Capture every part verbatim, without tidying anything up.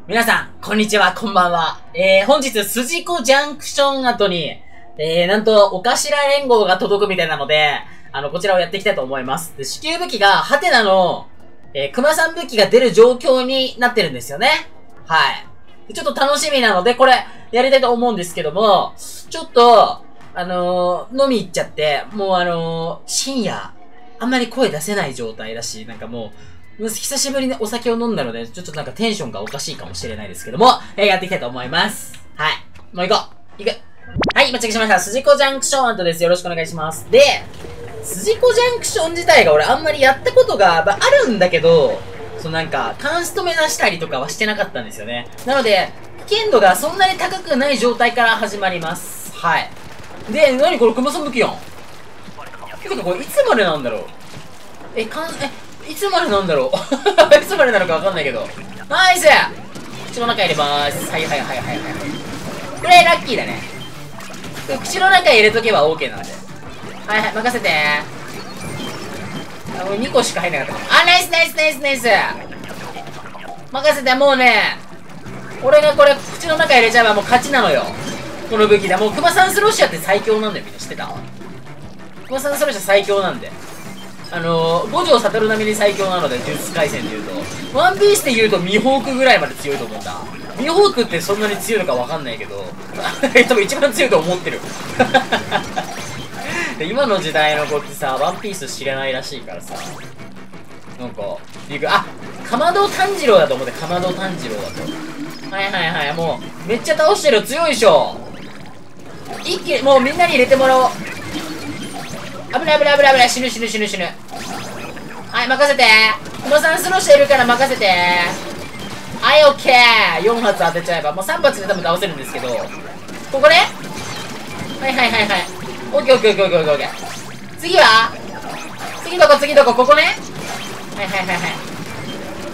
皆さん、こんにちは、こんばんは。えー、本日、筋子ジャンクション後に、えー、なんと、お頭連合が届くみたいなので、あの、こちらをやっていきたいと思います。で、支給武器が、ハテナの、えー、熊さん武器が出る状況になってるんですよね。はい。ちょっと楽しみなので、これ、やりたいと思うんですけども、ちょっと、あのー、飲み行っちゃって、もうあのー、深夜、あんまり声出せない状態だし、なんかもう、久しぶりにお酒を飲んだので、ちょっとなんかテンションがおかしいかもしれないですけども、えー、やっていきたいと思います。はい。もう行こう。行く。はい、今チェックしました。筋子ジャンクションアントです。よろしくお願いします。で、筋子ジャンクション自体が俺あんまりやったことが、まあ、あるんだけど、そうなんか、カンスト目指したりとかはしてなかったんですよね。なので、危険度がそんなに高くない状態から始まります。はい。で、なにこれ、熊さん武器やん。てかこれいつまでなんだろう。え、かん、え、いつまでなんだろういつまでなのかわかんないけど。ナイス口の中入れまーす。はいはいはいはいはい。これラッキーだね。口の中入れとけば OK なんで。はいはい、任せてー。あ、これにこしか入んなかった。あ、ナイスナイスナイスナイス任せて、もうね、俺がこれ口の中入れちゃえばもう勝ちなのよ。この武器で。もうクマサンスロッシャーって最強なんだよ。みんな知ってた？クマサンスロッシャー最強なんで。あのー、五条悟並みに最強なので、呪術廻戦で言うと。ワンピースで言うとミホークぐらいまで強いと思うんだ。ミホークってそんなに強いのかわかんないけど、多分一番強いと思ってる。で今の時代の子ってさ、ワンピース知らないらしいからさ、なんか、あ、かまど炭治郎だと思って、かまど炭治郎だと。はいはいはい、もう、めっちゃ倒してる、強いでしょ。一気に、もうみんなに入れてもらおう。危ない危ない危ない危ない、死ぬ死ぬ死ぬ死ぬ。はい、任せて。クマさんスローしているから任せて。はい、オッケー。よん発当てちゃえば、もうさん発で多分倒せるんですけど、ここね。はいはいはいはい。オッケーオッケーオッケーオッケーオッケー。次は次どこ次どこここね。はいはいはいはい。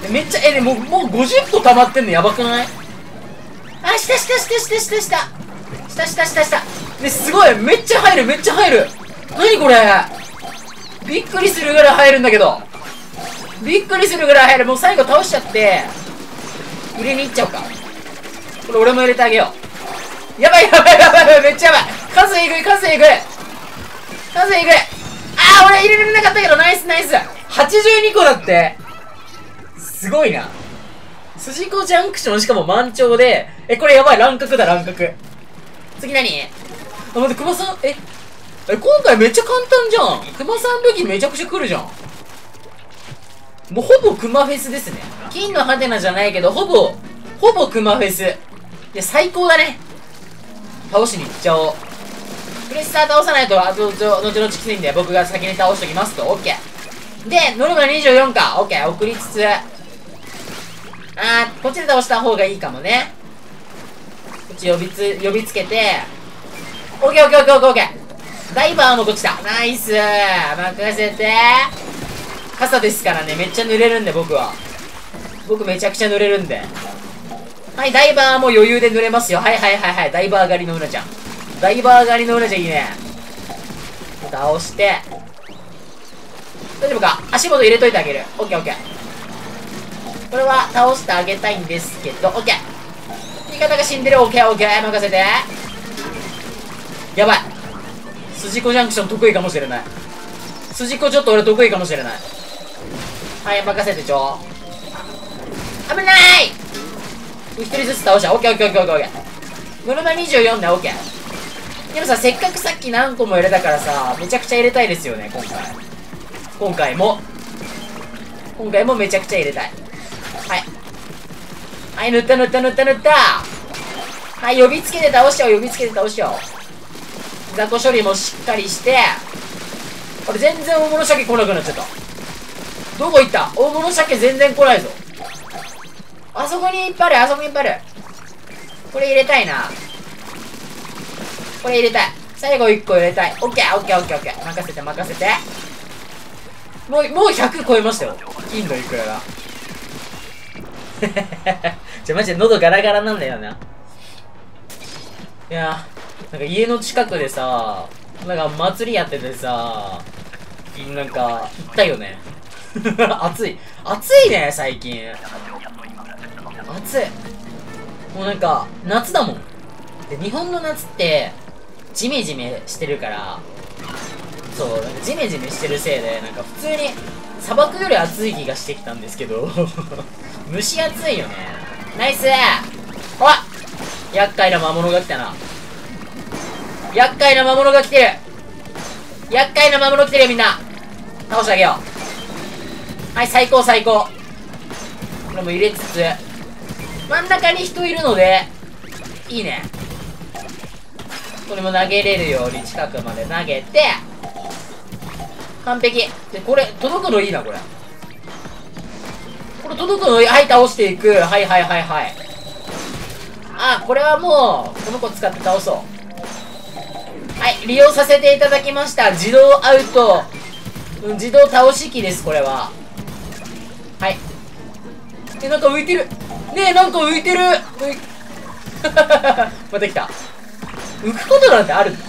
めっちゃ、え、でも、もうごじゅっこ溜まってんのやばくない？あ、下下下下下下。下下下下。ね、すごい。めっちゃ入るめっちゃ入る。なにこれ、びっくりするぐらい入るんだけど。びっくりするぐらい入る。もう最後倒しちゃって、入れに行っちゃおうか。これ俺も入れてあげよう。やばいやばいやばいやばい、めっちゃやばい。数えぐい数えぐい数えぐい。あー、俺入れられなかったけど、ナイスナイス。はちじゅうにこだって。すごいな。筋子ジャンクションしかも満潮で、え、これやばい、乱獲だ乱獲。次何？あ、待って、熊さん、ええ、今回めっちゃ簡単じゃん。クマさん武器めちゃくちゃ来るじゃん。もうほぼクマフェスですね。金のハテナじゃないけど、ほぼ、ほぼクマフェス。いや、最高だね。倒しに行っちゃおう。プレッサー倒さないと、あと、後々きついんで、僕が先に倒しときますと、オッケー。で、ノルマにじゅうよんか。オッケー、送りつつ。あー、こっちで倒した方がいいかもね。こっち呼びつ、呼びつけて、オッケーオッケーオッケーオッケー。ダイバーもこっちだ。ナイスー。任せて。傘ですからね、めっちゃ濡れるんで、僕は。僕めちゃくちゃ濡れるんで。はい、ダイバーも余裕で濡れますよ。はいはいはいはい。ダイバー狩りのうなちゃん。ダイバー狩りのうなちゃんいいね。倒して。大丈夫か？足元入れといてあげる。オッケーオッケー。これは倒してあげたいんですけど、オッケー。味方が死んでる。オッケーオッケー。任せて。やばい。筋子ジャンクション得意かもしれない。筋子ちょっと俺得意かもしれない。はい、任せてちょ。危ない！一人ずつ倒した。オッケーオッケーオッケーオッケー。ノルマにじゅうよんでオッケー。でもさ、せっかくさっき何個も入れたからさ、めちゃくちゃ入れたいですよね、今回。今回も。今回もめちゃくちゃ入れたい。はい。はい、塗った塗った塗った塗った。はい、呼びつけて倒しちゃおう、呼びつけて倒しちゃおう。雑魚処理もしっかりして、これ全然大物鮭来なくなっちゃった。どこ行った？大物鮭全然来ないぞ。あそこにいっぱいある、あそこにいっぱいある。これ入れたいな。これ入れたい。最後いっこ入れたい。オッケーオッケーオッケーオッケー。任せて任せて。もう、もうひゃく超えましたよ。金のいくらが。じゃ、マジで喉ガラガラなんだよな。いやなんか家の近くでさ、なんか祭りやっててさ、なんか、行ったよね。暑い。暑いね、最近。暑い。 もうなんか、夏だもん。で、日本の夏って、ジメジメしてるから、そう、なんかジメジメしてるせいで、なんか普通に、砂漠より暑い気がしてきたんですけど、蒸し暑いよね。ナイスーほら厄介な魔物が来たな。厄介な魔物が来てる厄介な魔物来てるよみんな。倒してあげよう。はい、最高最高。これも入れつつ、真ん中に人いるので、いいね。これも投げれるように近くまで投げて、完璧。で、これ、届くのいいな、これ。これ届くのいい。はい、倒していく。はいはいはいはい。あ、これはもう、この子使って倒そう。はい、利用させていただきました。自動アウト。うん、自動倒し機です、これは。はい。え、なんか浮いてる。ねえ、なんか浮いてる。浮いまた来た。浮くことなんてある？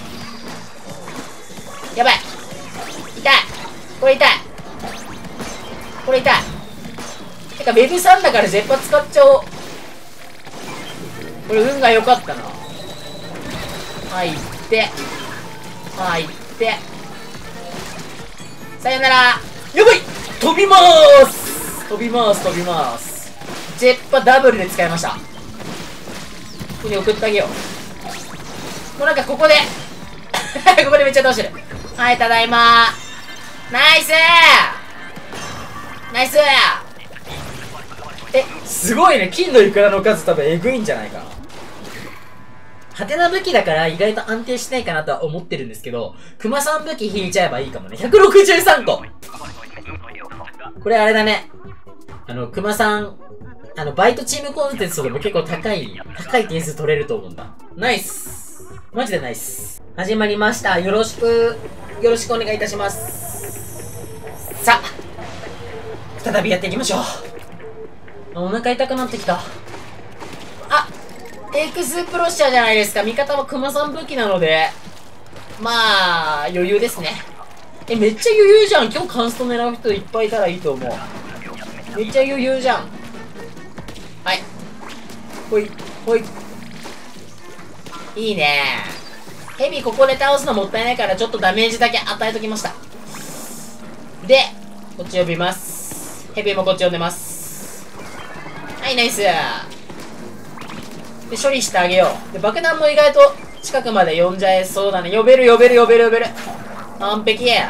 やばい。痛い。これ痛い。これ痛い。てか、ウェブさんだから絶波使っちゃおう。これ運が良かったな。入って。入って。さよなら。やばい！飛びまーす飛びまーす飛びまーす。ジェッパダブルで使いました。ここに送ってあげよう。もうなんかここでここでめっちゃ倒してる。はい、ただいまー。ナイスーナイスー。え、すごいね。金のイクラの数多分エグいんじゃないかな。ハテナ武器だから意外と安定しないかなとは思ってるんですけど、クマさん武器引いちゃえばいいかもね。ひゃくろくじゅうさんこ。これあれだね。あの、クマさん、あの、バイトチームコンテンツとかも結構高い、高い点数取れると思うんだ。ナイス。マジでナイス。始まりました。よろしく、よろしくお願いいたします。さあ、再びやっていきましょう。お腹痛くなってきた。あ、エクスプロッシャーじゃないですか。味方はクマさん武器なので、まあ、余裕ですね。え、めっちゃ余裕じゃん。今日カンスト狙う人いっぱいいたらいいと思う。めっちゃ余裕じゃん。はい。ほい、ほい。いいね。ヘビここで倒すのもったいないからちょっとダメージだけ与えときました。で、こっち呼びます。ヘビもこっち呼んでます。はい、ナイス。で、処理してあげよう。で、爆弾も意外と近くまで呼んじゃえそうだね。呼べる呼べる呼べる呼べる。完璧。はい、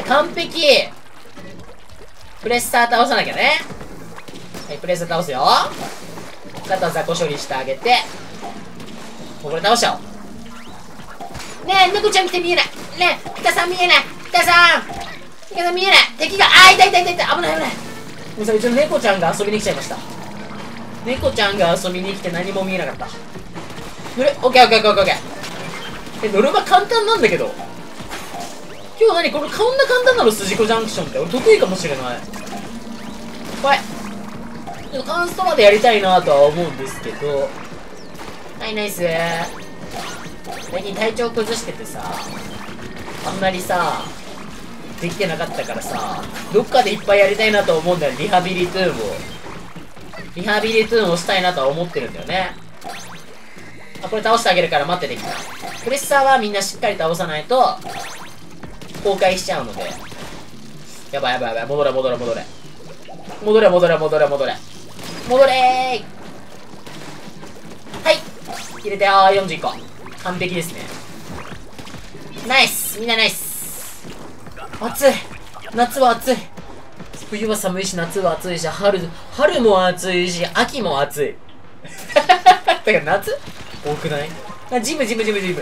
完璧。プレッサー倒さなきゃね。はい、プレッサー倒すよ。肩雑魚処理してあげて。もうこれ倒しちゃおう。ねえ、猫ちゃん来て見えない。ねえ、ピカさん見えない。ピカさんピカさん見えない。敵が、あー、いたいたいたいた。危ない危ない。もうさ、うちの猫ちゃんが遊びに来ちゃいました。猫ちゃんが遊びに来て何も見えなかった。乗れ、オッケーオッケーオッケーオッケー。え、乗る場簡単なんだけど。今日何これ、こんな簡単なの筋子ジャンクションって。俺得意かもしれない。はい。ちょっとカンストまでやりたいなとは思うんですけど。はい、ナイスー。最近体調崩しててさ、あんまりさ、できてなかったからさ、どっかでいっぱいやりたいなと思うんだよ。リハビリトゥーンを。リハビリトゥーンをしたいなとは思ってるんだよね。あ、これ倒してあげるから待ってできた。プレッサーはみんなしっかり倒さないと、崩壊しちゃうので。やばいやばいやばい。戻れ戻れ戻れ。戻れ戻れ戻れ戻れ。戻れー。はい。入れてよー、よんじゅういっこ。完璧ですね。ナイス。みんなナイス。暑い。夏は暑い。冬は寒いし、夏は暑いし、春、春も暑いし、秋も暑い。だから夏多くない？あ、ジムジムジムジム。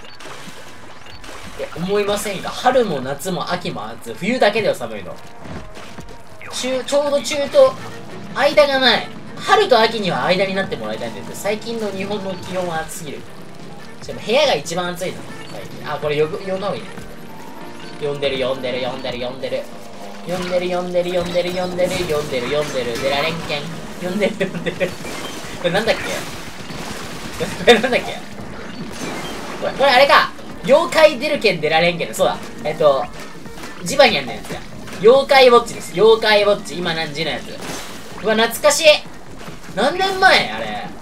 って思いませんか？春も夏も秋も暑い。冬だけでは寒いの。中、ちょうど中と間がない。春と秋には間になってもらいたいんですけど、最近の日本の気温は暑すぎる。しかも部屋が一番暑いの。あ、これ呼ぶ、呼んだ方がいいね。呼んでる呼んでる呼んでる呼んでる。呼んでる呼んでる呼んでる呼んでる呼んでる呼んでるデラレンケン。呼んでる呼んでる。これなんだっけ？これなんだっけ？これ、これあれか。妖怪デルケンデラレンケン。そうだ。えっと、ジバニャンのやつや。妖怪ウォッチです。妖怪ウォッチ。今何時のやつ。うわ、懐かしい。何年前あれ。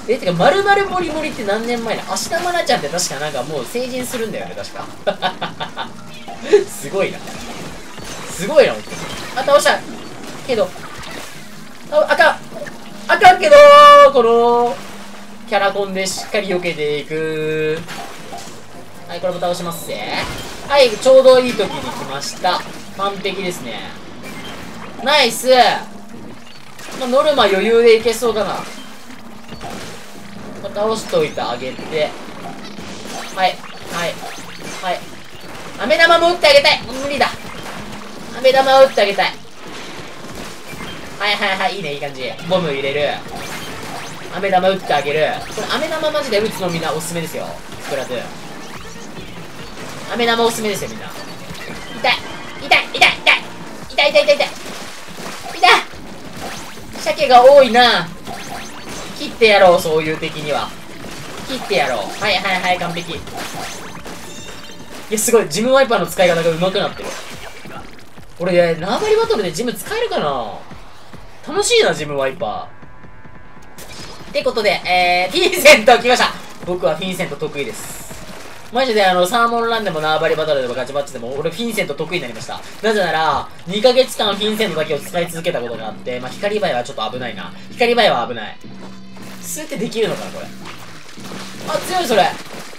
え、てか、まるまるもりもりって何年前なの？芦田愛菜ちゃんって確かなんかもう成人するんだよね、確か。すごいな。すごいな、ほんとに。あ、倒したけど、あ、あかんあかんけどー、この、キャラコンでしっかり避けていく。はい、これも倒しますぜ。はい、ちょうどいい時に来ました。完璧ですね。ナイス。まあ、ノルマ余裕でいけそうだな。まあ、倒しといてあげて。はい、はい、はい。飴玉も打ってあげたい。無理だ。飴玉を打ってあげたい。はいはいはい、いいね、いい感じ。ボム入れる。飴玉打ってあげる。これ飴玉マジで打つのみんなおすすめですよ。スプラトゥーン。飴玉おすすめですよ、みんな。痛い痛い痛い痛い痛い痛い痛い痛い痛い。鮭が多いな。切ってやろう、そういう敵には。切ってやろう。はいはいはい、完璧。いや、すごい。ジムワイパーの使い方が上手くなってる。俺、ね、縄張りバトルでジム使えるかな。楽しいな、ジムワイパー。ってことで、えー、フィンセント来ました。僕はフィンセント得意です。マジであの、サーモンランでも縄張りバトルでもガチバッチでも、俺フィンセント得意になりました。なぜなら、にかげつかんフィンセントだけを使い続けたことがあって、まあ、光映えはちょっと危ないな。光映えは危ない。スーってできるのかな、これ。あ、強い、それ。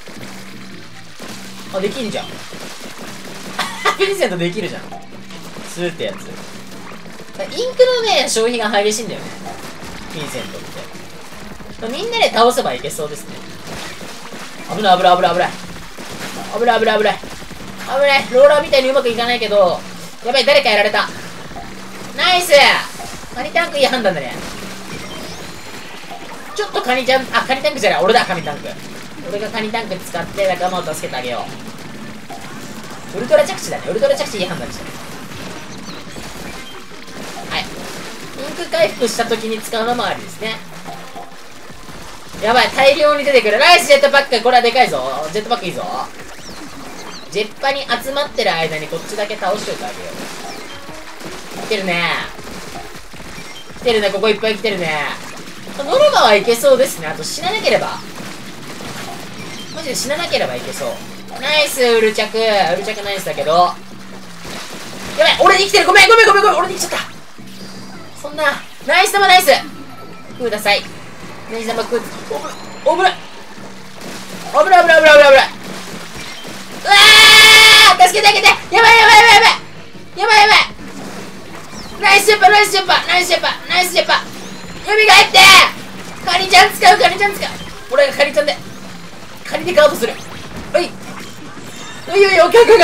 あ、できんじゃん。フィンセントできるじゃん。スーってやつ。インクのね、消費が激しいんだよね。フィンセントって。みんなで倒せばいけそうですね。危ない危ない危ない危ない。危ない危ない危ない。危ない。ローラーみたいにうまくいかないけど、やばい、誰かやられた。ナイス。カニタンクいい判断だね。ちょっとカニちゃん、あ、カニタンクじゃない。俺だ、カニタンク。俺がカニタンク使って仲間を助けてあげよう。ウルトラ着地だね。ウルトラ着地いい判断でしたね。はい。インク回復した時に使うのもありですね。やばい、大量に出てくる。ナイスジェットパック。これはでかいぞ。ジェットパックいいぞ。ジェッパに集まってる間にこっちだけ倒しといてあげよう。来てるね。来てるね。ここいっぱい来てるね。ノルマはいけそうですね。あと死ななければ。マジで死ななければいけそう。ナイス、ウルチャク。ウルチャクナイスだけど。やばい、俺に来てる。ごめんごめんごめんごめん。俺に来ちゃった。そんな。ナイス玉ナイス。ください。ナイス玉く。おぶない。危ない危ない危ない危ない危ない。うわー、助けてあげて。やばいやばいやばいやばい。やばいやばい。ナイスジェッパナイスジェッパナイスジェッパナイスジェッパ。蘇ってカニちゃん使うカニちゃん使う。俺がカニちゃんでカニでガードする。おいおいおい、お客が危ねえ。危ねえ危ねえ危ね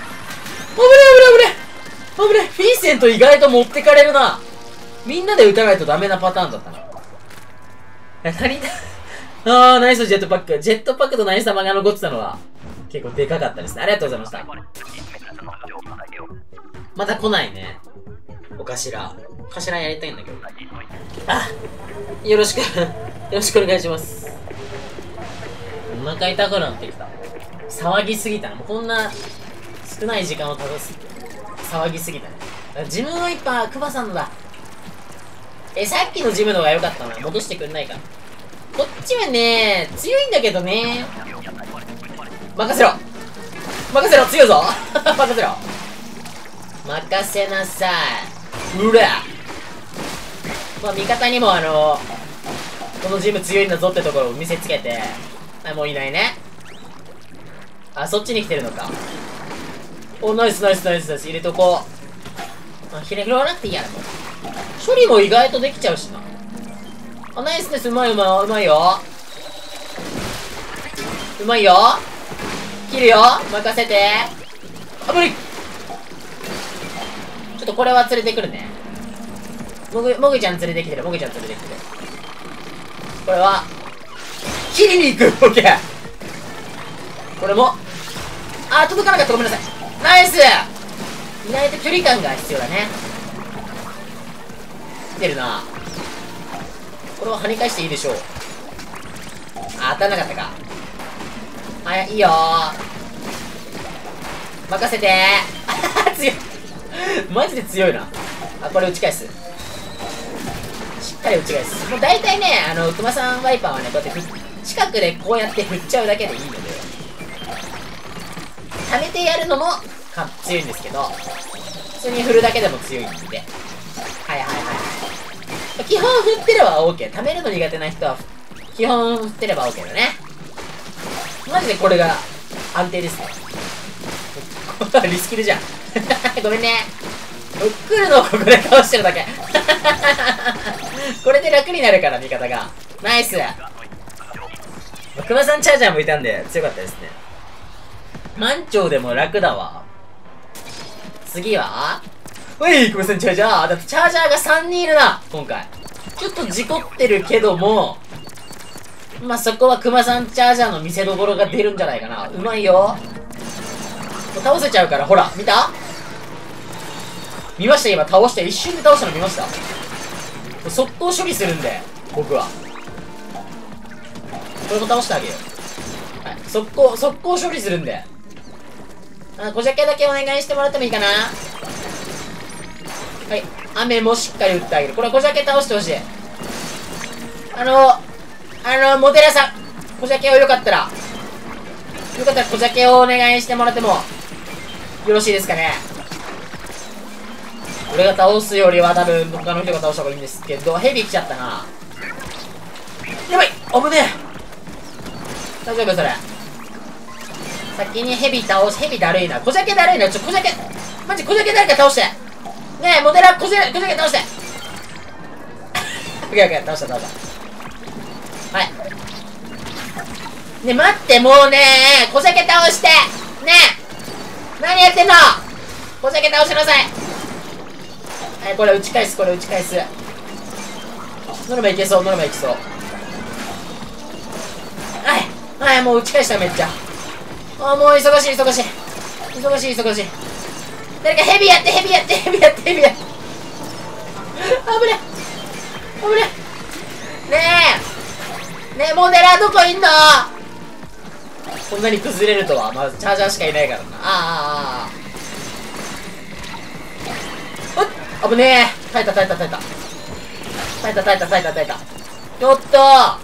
え危ねえ。フィンセント意外と持ってかれるな。みんなで撃たないとダメなパターンだったな。カニあー、ナイスジェットパック。ジェットパックとナイス玉が残ってたのは結構でかかったですね。ありがとうございました。また来ないね。お頭。お頭やりたいんだけど。あ、よろしく、よろしくお願いします。お腹痛くなってきた。騒ぎすぎたな。もうこんな少ない時間を正す。騒ぎすぎたね。ジムワイパー、クマさんのだ。え、さっきのジムのが良かったな。戻してくんないか。こっちはね、強いんだけどね。任せろ任せろ、強いぞ任せろ任せなさい。うらまあ、味方にもあのこのジム強いんだぞってところを見せつけて、あ、もういないね。あ、そっちに来てるのか。お、ナイスナイスナイスナイス。入れとこう。あ、ひれ拾わなくていいやな、もう。処理も意外とできちゃうしな。あ、ナイスです。うまいうまい、うまいよ。うまいよ。切るよ。任せて。あ、無理。ちょっとこれは連れてくるね。もぐ、もぐちゃん連れてきてる。もぐちゃん連れてきてる。これは、切りに行く。オッケー。これも、あ、届かなかった。ごめんなさい。ナイス。意外と距離感が必要だね。来てるな。これは跳ね返していいでしょう。あ、当たんなかったか。はい、いいよー。任せてー。強い。マジで強いな。あ、これ打ち返す。しっかかり打ち返す。もう大体ね、あの、熊さんワイパーはね、こうやって近くでこうやって振っちゃうだけでいいので、溜めてやるのもか強いんですけど、普通に振るだけでも強いんで。はいはいはい。基本振ってれば OK。溜めるの苦手な人は、基本振ってれば OK だね。マジでこれが安定ですね。リスキルじゃん。ごめんね。来るのをここで倒してるだけ。これで楽になるから、味方が。ナイス。熊さんチャージャーもいたんで強かったですね。満潮でも楽だわ。次はおい、熊さんチャージャー。だってチャージャーがさんにんいるな、今回。ちょっと事故ってるけども、まあ、そこは熊さんチャージャーの見せ所が出るんじゃないかな。うまいよ。倒せちゃうから、ほら、見た？見ました？今倒して、一瞬で倒したの見ました？速攻処理するんで、僕は。これも倒してあげよう。はい、速攻、速攻処理するんで。あ、小ジャケだけお願いしてもらってもいいかな？はい、雨もしっかり打ってあげる。これ小ジャケ倒してほしい。あの、あの、モデラさん、小ジャケをよかったら、よかったら小ジャケをお願いしてもらっても、よろしいですかね。俺が倒すよりは多分他の人が倒した方がいいんですけど、ヘビ来ちゃったな。やばい、危ねえ。大丈夫それ。先にヘビ倒し、ヘビだるいな。小ジャケだるいな。ちょ、小ジャケ、マジ小ジャケ誰か倒して。ねえ、モデラ、小ジャケ、小ジャケ倒して。オッケーオッケー、倒した倒した。はい。ねえ、待って、もうねえ、小ジャケ倒して。ねえ、何やってんの？小ジャケ倒しなさい。はい、これ打ち返す、これ打ち返す。ノルマいけそう、ノルマいけそう。はい、はい、もう打ち返しためっちゃ。あ、もう忙しい、忙しい。忙しい、忙しい。誰かヘビやって、ヘビやって、ヘビやって、ヘビやって。あぶね。あぶね。ねえ。ねえ、モデラーどこいんの？こんなに崩れるとは。まずチャージャーしかいないからな。あーあーあー。うっ、危ねえ。耐えた、耐えた、耐えた。耐えた、耐えた、耐えた、耐えた。ちょっと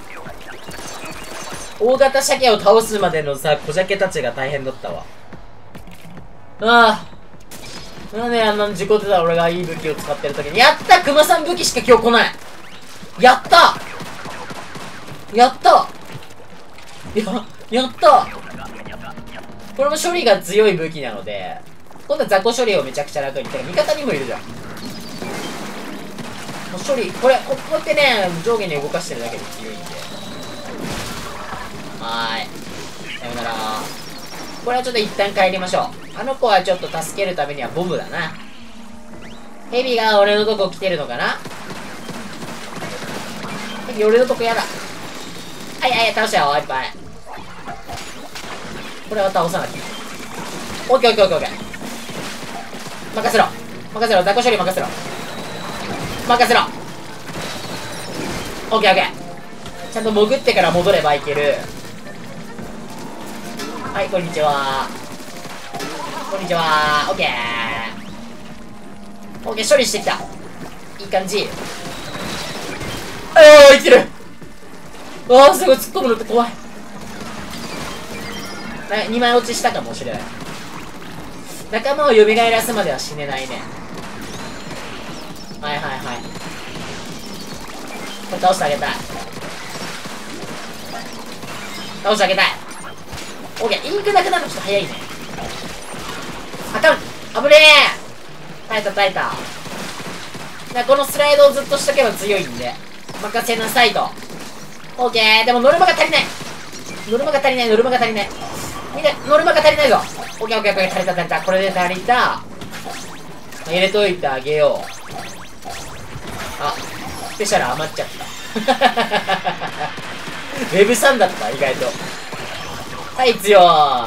大型鮭を倒すまでのさ、小鮭たちが大変だったわ。ああ。なんであんな事故ってた俺がいい武器を使ってる時に。やった！熊さん武器しか今日来ない。やったやったや、やったこれも処理が強い武器なので、今度は雑魚処理をめちゃくちゃ楽に。てか味方にもいるじゃん。もう処理、これ、ここってね、上下に動かしてるだけで強いんで。はーい。さよなら。これはちょっと一旦帰りましょう。あの子はちょっと助けるためにはボムだな。ヘビが俺のとこ来てるのかな？ヘビ俺のとこやだ。はいはい、倒したよ、いっぱい。これは倒さなきゃ。オッケーオッケーオッケーオッケー。任せろ。任せろ。雑魚処理任せろ。任せろ。オッケーオッケー。ちゃんと潜ってから戻ればいける。はい、こんにちは。こんにちは。オッケー。オッケー、処理してきた。いい感じ。ああ、生きてる。ああ、すごい、突っ込むのって怖い。にまい落ちしたかもしれない。仲間を蘇らすまでは死ねないね。はいはいはい。これ倒してあげたい。倒してあげたい。オッケー、インクなくなるのちょっと早いね。あかん、危ねえ。耐えた耐えた。このスライドをずっとしとけば強いんで任せなさいと。オッケー。でもノルマが足りない。ノルマが足りない、ノルマが足りない。みんな、ノルマが足りないぞ。オッケーオッケーオッケー、足りた足りた。これで足りた。入れといてあげよう。あ、スペシャル余っちゃった。ウェブさんだった、意外と。はい、強い。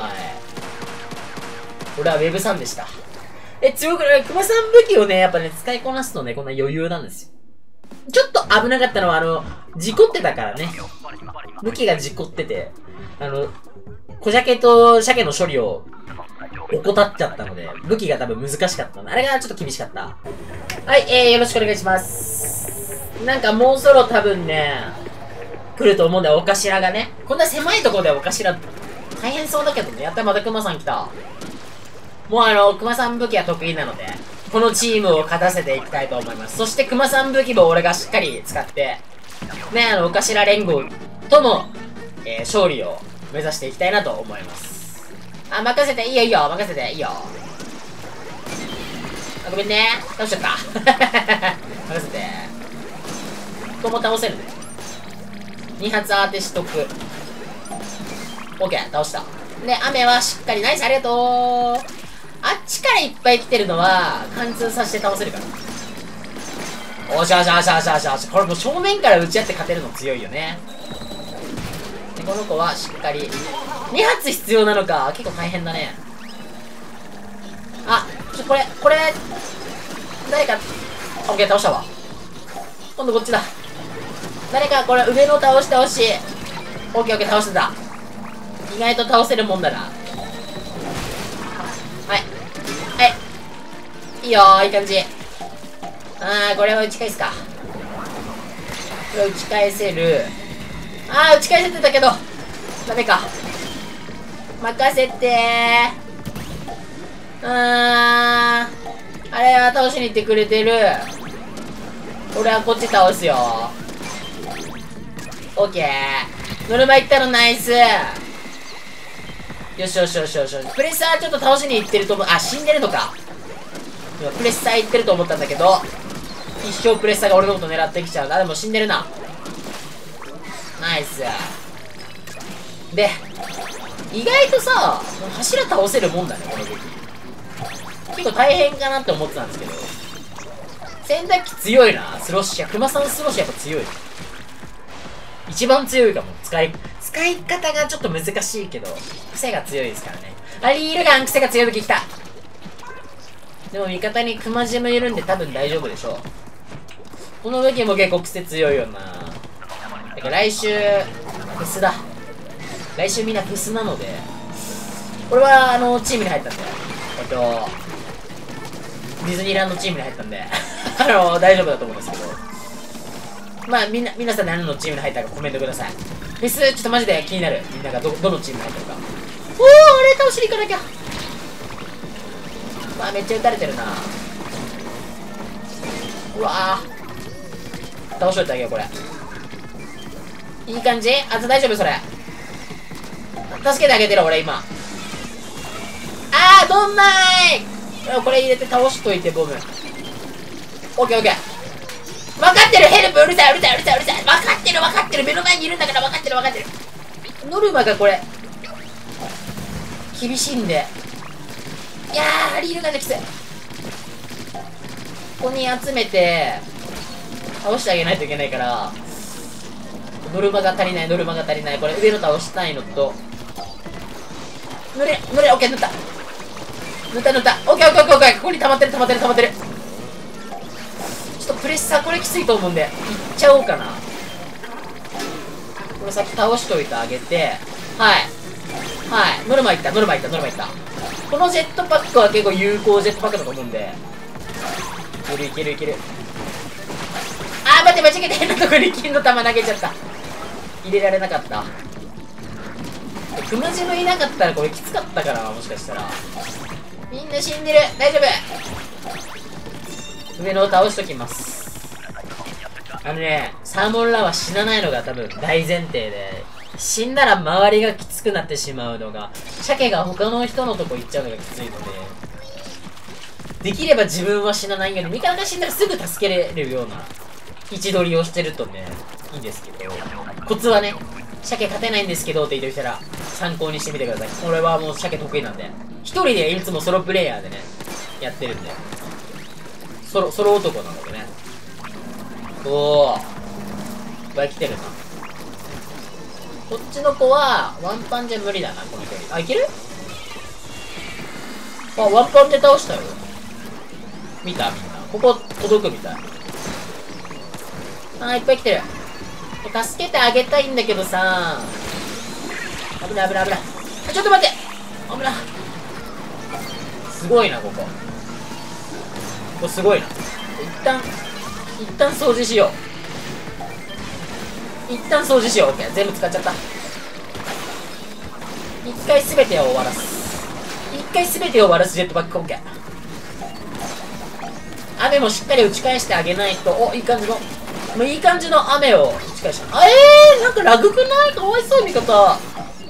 俺はウェブさんでした。え、強くない？熊さん武器をね、やっぱね、使いこなすとね、こんな余裕なんですよ。ちょっと危なかったのは、あの、事故ってたからね。武器が事故ってて、あの、小鮭と鮭の処理を怠っちゃったので、武器が多分難しかったの。あれがちょっと厳しかった。はい、えー、よろしくお願いします。 なんかもうそろ多分ね、来ると思うんだよ、お頭がね。こんな狭いところでお頭、大変そうだけどね。やったらまた熊さん来た。もうあの、熊さん武器は得意なので、このチームを勝たせていきたいと思います。そして熊さん武器も俺がしっかり使って、ね、あの、お頭連合とも、えー、勝利を目指していきたいなと思います。あ、任せて、いいよいいよ、任せて、いいよ。あ、ごめんね。倒しちゃった。任せて。ここも倒せるね。に発当てしとく。オッケー、倒した。で、雨はしっかり、ナイス、ありがとう。あっちからいっぱい来てるのは、貫通させて倒せるから。おしゃおしゃおしゃおしゃおしゃおしゃ。これもう正面から打ち合って勝てるの強いよね。で、この子はしっかり。に発必要なのか。結構大変だね。あ、ちょ、これ、これ、誰か、オッケー、倒したわ。今度こっちだ。誰か、これ、上の倒してほしい。オッケーオッケー、倒してた。意外と倒せるもんだな。はい。はい。いいよー、いい感じ。あー、これは打ち返すか。これ打ち返せる。あー、打ち返せてたけど。ダメか。任せてー。あー。あれは倒しに行ってくれてる。俺はこっち倒すよ。オッケー。ノルマ行ったのナイス。よしよしよしよしよし。プレッサーちょっと倒しに行ってると思う。あ、死んでるのか。今プレッサー行ってると思ったんだけど、一生プレッサーが俺のこと狙ってきちゃうな。でも死んでるな。ナイス。で、意外とさ、柱倒せるもんだね、この武器。結構大変かなって思ってたんですけど。洗濯機強いな、スロッシャー。熊さんスロッシャーやっぱ強い。一番強いかも。使い、使い方がちょっと難しいけど、癖が強いですからね。あ、リールガン、癖が強い武器来た。でも味方にクマジムいるんで多分大丈夫でしょう。この武器も結構癖強いよな。だから来週、フェスだ。来週みんなフェスなので、俺はあの、チームに入ったんで、えっと、ディズニーランドチームに入ったんで、あの、大丈夫だと思うんですけど。まあみんな、皆さん何のチームに入ったかコメントください。フェス、ちょっとマジで気になる。みんながど、どのチームに入ったのか。おー、あれ倒しに行かなきゃ。まあめっちゃ撃たれてるな。うわー。倒しといてあげよう、これ。いい感じ？あと大丈夫それ。助けてあげてる、俺今。あー、どんまーい。これ入れて倒しといて、ボム。オッケーオッケー。分かってる、ヘルプ、うるさいうるさいうるさいうるさい。分かってる分かってる、目の前にいるんだから分かってる分かってる。ノルマがこれ厳しいんで、いやー、リールができつい。ここに集めて倒してあげないといけないから、ノルマが足りないノルマが足りない。これ上の倒したいのと、塗れ塗れ、オッケー、塗った塗った塗った、オッケーオッケーオッケーオッケー。ここに溜まってる溜まってる溜まってる。ちょっとプレッサーこれきついと思うんでいっちゃおうかな。これ先倒しといてあげて、はいはい、ノルマいったノルマいったノルマいった。このジェットパックは結構有効ジェットパックだと思うんで、いけるいけるいける。あー、待って、間違えて変なとこに金の玉投げちゃった。入れられなかった。クマジムいなかったらこれきつかったかな、もしかしたら。みんな死んでる、大丈夫。上のを倒しときます。あのね、サーモンラは死なないのが多分大前提で、死んだら周りがきつくなってしまうのが、鮭が他の人のとこ行っちゃうのがきついので、できれば自分は死なないように、味方が死んだらすぐ助けれるような位置取りをしてるとね、いいんですけど、コツはね、鮭勝てないんですけどって言ってきたら参考にしてみてください。俺はもう鮭得意なんで、一人でいつもソロプレイヤーでね、やってるんで。ソロ、ソロ男なのでね。おー。いっぱい来てるな。こっちの子は、ワンパンじゃ無理だな、この距離。あ、いける？あ、ワンパンで倒したよ。見たみんな。ここ、届くみたい。あー、いっぱい来てる。助けてあげたいんだけどさ。危ない危ない危ない。あ、ちょっと待って！危ない。すごいな、ここ。ここすごいな。一旦、一旦掃除しよう。 一旦掃除しよう。オッケー、全部使っちゃった。一回すべてを終わらす。一回すべてを終わらすジェットバック。オッケー。雨もしっかり打ち返してあげないと。お、いい感じの。もういい感じの雨を打ち返した。あ、えー、なんかラグくない？かわいそう、味方。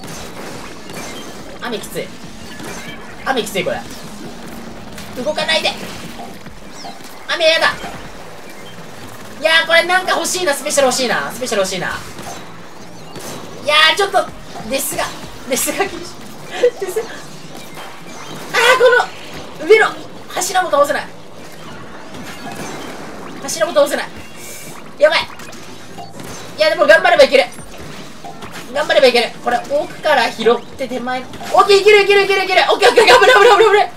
雨きつい。雨きつい、これ。動かないで。雨やだ。いやー、これなんか欲しいな。スペシャル欲しいな。スペシャル欲しいな。いやー、ちょっと、ですが、ですが厳しい。ですが。あー、この、上の柱も倒せない。柱も倒せない。やばい。いや、でも頑張ればいける。頑張ればいける。これ、奥から拾って手前。オッケー、いけるいけるいけるいける。オッケーオッケー、頑張れ頑張れ頑張れ頑張れ。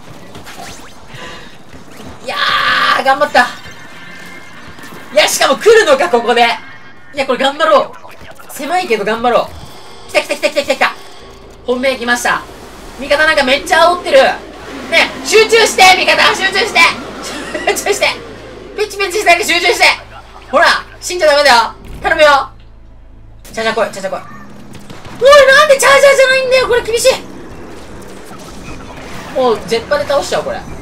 いやー、頑張った。いや、しかも来るのか、ここで。いや、これ頑張ろう。狭いけど頑張ろう。来た来た来た来た来た来た。本命来ました。味方なんかめっちゃ煽ってる。ねえ、集中して味方集中して集中してピチピチしてだけ集中して。ほら、死んじゃダメだよ。頼むよ。チャージャー来い、チャージャー来い。おい、なんでチャージャーじゃないんだよ。これ厳しい。もう、ジェッパで倒しちゃおう、これ。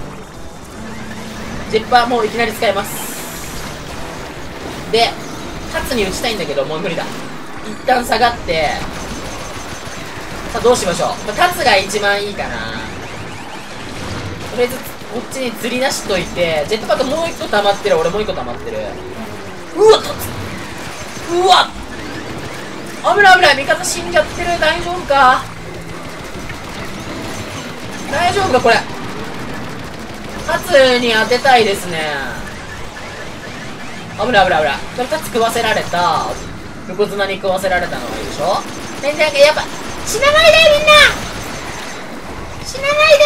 ジェッパもういきなり使えます。で、タツに打ちたいんだけど、もう無理だ。一旦下がって、さあ、どうしましょう。まあ、タツが一番いいかな。とりあえず、こっちに釣り出しといて、ジェットパッドもう一個溜まってる。俺もう一個溜まってる。うわっ、タツうわっ危ない危ない。味方死んじゃってる。大丈夫か大丈夫かこれ。タツに当てたいですね。危ない危ない危ない。これタツ食わせられた。横綱に食わせられたのがいいでしょ。全然やっぱ死なないでみんな死なないで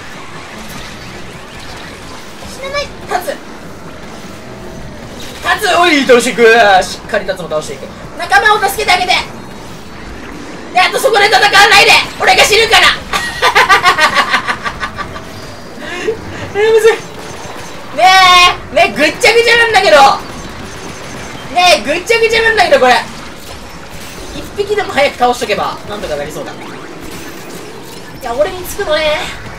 死なない。タツタツおい倒していく。しっかりタツも倒していく。仲間を助けてあげて。で、あとそこで戦わないで。俺が死ぬからえー、むずい。ねえねえ、ぐっちゃぐちゃなんだけど。ねえ、ぐっちゃぐちゃなんだけど、これ一匹でも早く倒しとけばなんとかなりそうだ。いや、俺につくのね。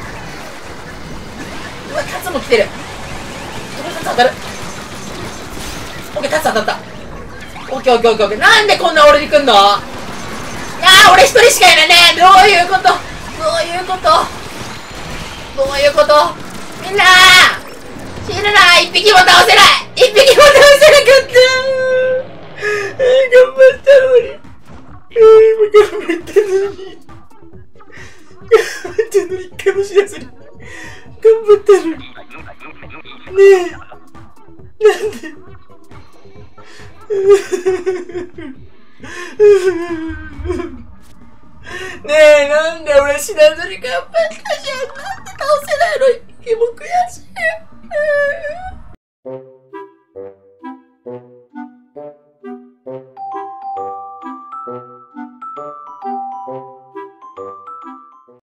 うわ、タツも来てる。これタツ当たる。オッケー、タツ当たった。オッケーオッケーオッケーオッケー。なんでこんな俺に来んの。いやー、俺一人しかいないね。どういうことどういうことどういうこと。みんなー死ぬなー。一匹も倒せない。一匹も倒せなかったー。頑張ったのに。今頑張ったのに。頑張ったのに。一回も死なせない。頑張ったのに。ねえ。なんでねえ、なんで俺死なずに頑張ったじゃん。